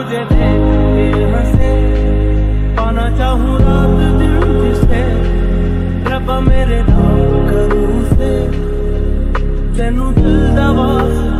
मुझे देख के हंसे, पाना चाहूँ रात दिन जिसे, रब्बा मेरे नाम करूँ से, तेनू दिल दा वास्ता